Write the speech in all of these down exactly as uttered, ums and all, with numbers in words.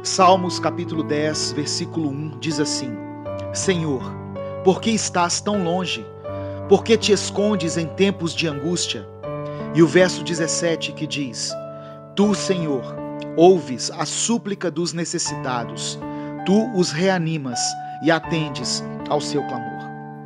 Salmos capítulo dez, versículo um, diz assim: Senhor, por que estás tão longe? Por que te escondes em tempos de angústia? E o verso dezessete que diz: Tu, Senhor, ouves a súplica dos necessitados, tu os reanimas e atendes ao seu clamor.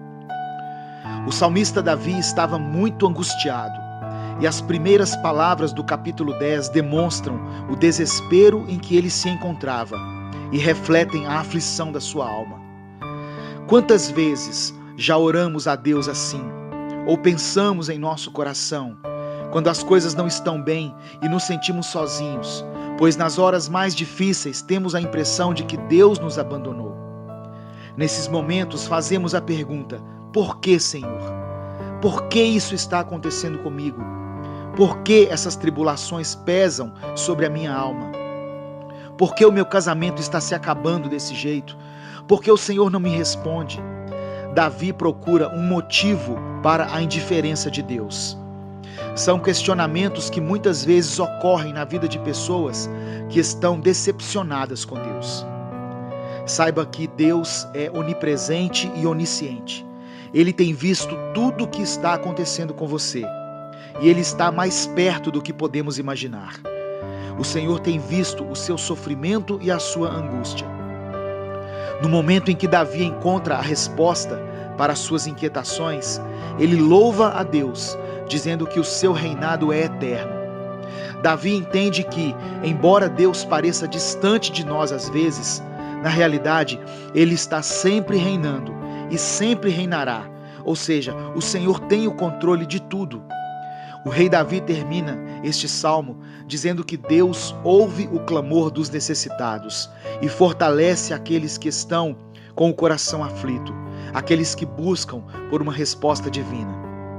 O salmista Davi estava muito angustiado, e as primeiras palavras do capítulo dez demonstram o desespero em que ele se encontrava e refletem a aflição da sua alma. Quantas vezes já oramos a Deus assim, ou pensamos em nosso coração, quando as coisas não estão bem e nos sentimos sozinhos, pois nas horas mais difíceis temos a impressão de que Deus nos abandonou. Nesses momentos fazemos a pergunta: por que, Senhor? Por que isso está acontecendo comigo? Por que essas tribulações pesam sobre a minha alma? Por que o meu casamento está se acabando desse jeito? Por que o Senhor não me responde? Davi procura um motivo para a indiferença de Deus. São questionamentos que muitas vezes ocorrem na vida de pessoas que estão decepcionadas com Deus. Saiba que Deus é onipresente e onisciente. Ele tem visto tudo o que está acontecendo com você. E Ele está mais perto do que podemos imaginar. O Senhor tem visto o seu sofrimento e a sua angústia. No momento em que Davi encontra a resposta para as suas inquietações, ele louva a Deus, dizendo que o seu reinado é eterno. Davi entende que, embora Deus pareça distante de nós às vezes, na realidade, Ele está sempre reinando e sempre reinará. Ou seja, o Senhor tem o controle de tudo. O rei Davi termina este salmo dizendo que Deus ouve o clamor dos necessitados e fortalece aqueles que estão com o coração aflito, aqueles que buscam por uma resposta divina.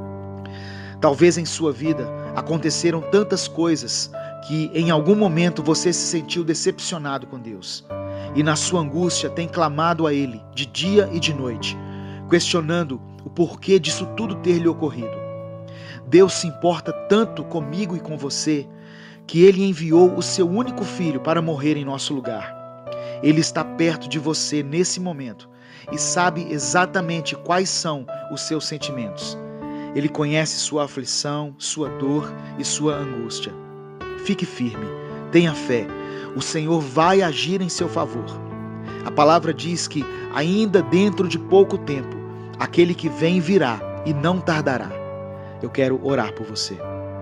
Talvez em sua vida aconteceram tantas coisas que em algum momento você se sentiu decepcionado com Deus e na sua angústia tem clamado a Ele de dia e de noite, questionando o porquê disso tudo ter lhe ocorrido. Deus se importa tanto comigo e com você que Ele enviou o seu único filho para morrer em nosso lugar. Ele está perto de você nesse momento e sabe exatamente quais são os seus sentimentos. Ele conhece sua aflição, sua dor e sua angústia. Fique firme, tenha fé. O Senhor vai agir em seu favor. A palavra diz que ainda dentro de pouco tempo, aquele que vem virá e não tardará. Eu quero orar por você.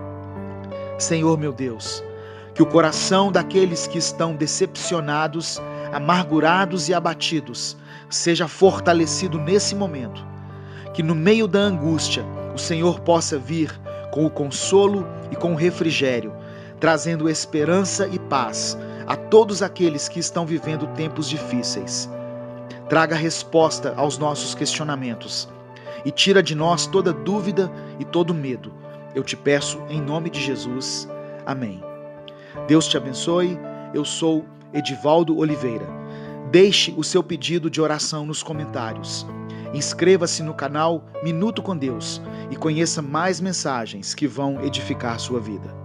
Senhor meu Deus, que o coração daqueles que estão decepcionados, amargurados e abatidos seja fortalecido nesse momento. Que no meio da angústia o Senhor possa vir com o consolo e com o refrigério, trazendo esperança e paz a todos aqueles que estão vivendo tempos difíceis. Traga resposta aos nossos questionamentos e tira de nós toda dúvida e todo medo. Eu te peço em nome de Jesus. Amém. Deus te abençoe. Eu sou Edivaldo Oliveira. Deixe o seu pedido de oração nos comentários. Inscreva-se no canal Minuto com Deus e conheça mais mensagens que vão edificar sua vida.